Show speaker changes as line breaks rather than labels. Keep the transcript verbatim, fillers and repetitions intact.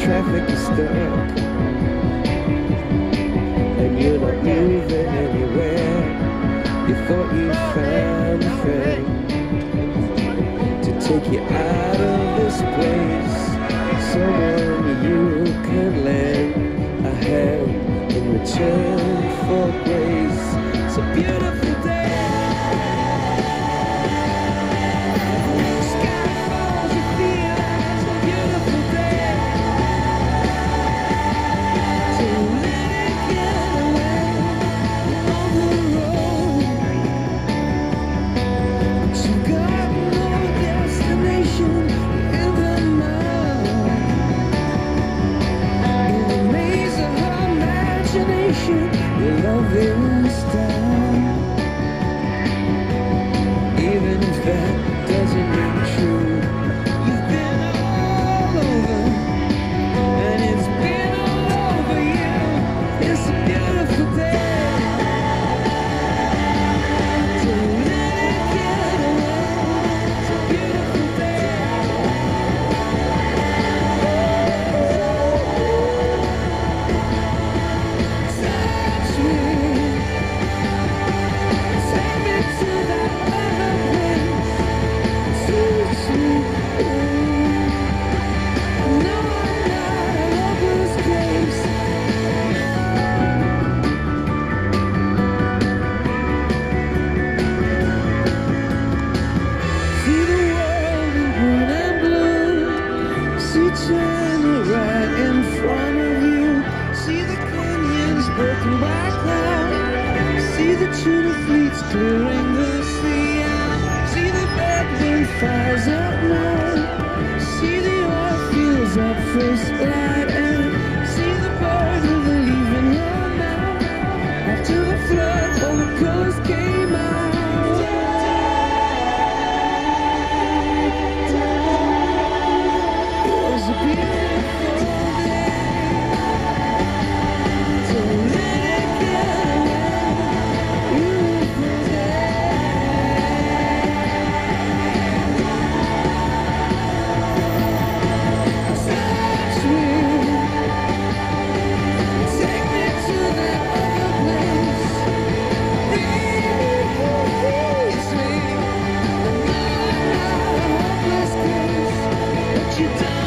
traffic is stuck and you're not moving anywhere. You thought you found a friend to take you out of this place, someone you can lend a hand in return for grace. It's a beautiful day. Your loving style, even if that doesn't ring true. You've been all over, and it's been all over you. It's a beautiful day. Don't let it get away. It's a beautiful day. Turn it right in front of you. See the canyons broken by cloud. See the tuna fleets clearing the sea out. See the bedroom fires at night. See the oil fields at first light. And see the birds of the leaving her now. After the flood, all the colors came out. It was a beautiful you done?